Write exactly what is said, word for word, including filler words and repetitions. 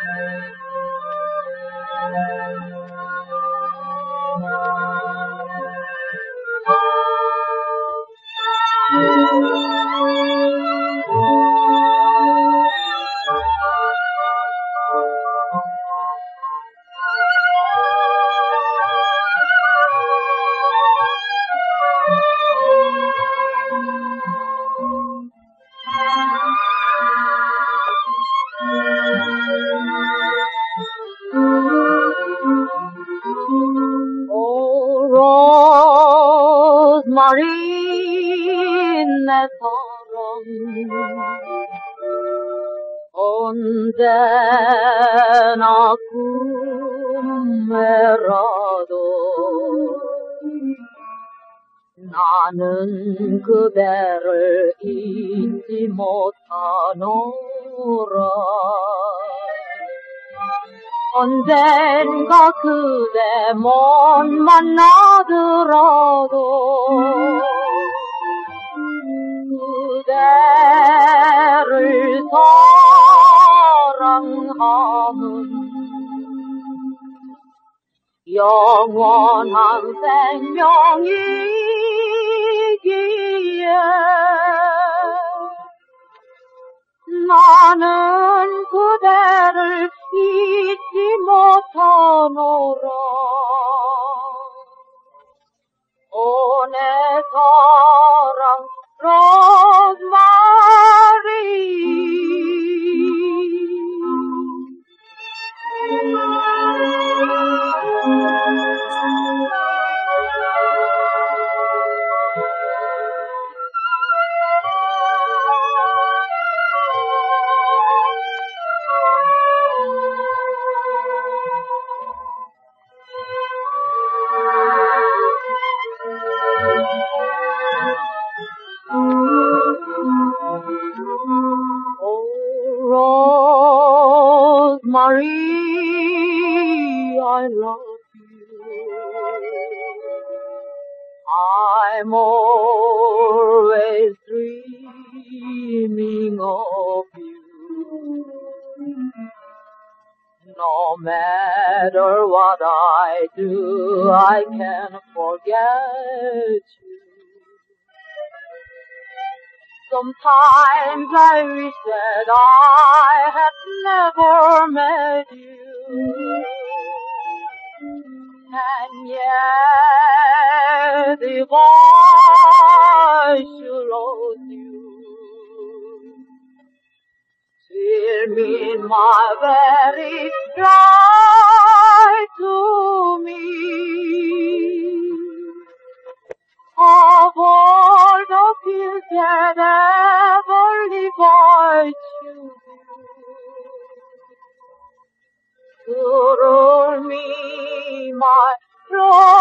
Rosemary 내 사랑 언제나 꿈에라도 나는 그대를 잊지 못하노라 언젠가 그대 못 만나더라도 그대를 사랑하는 영원한 생명이기에 나는 그대를 잊지 못하노라 오 내 사랑 로즈마리 Rosemary, I love you. I'm always dreaming of you. No matter what I do, I can't forget you. Sometimes I wish that I had never met you, and yet if I should lose you, still mean my very life to me. Of all the pills that ever live I choose you. Through me, my Lord.